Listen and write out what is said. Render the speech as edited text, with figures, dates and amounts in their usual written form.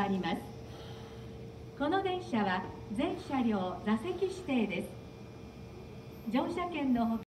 わります。この電車は全車両座席指定です。乗車券のほか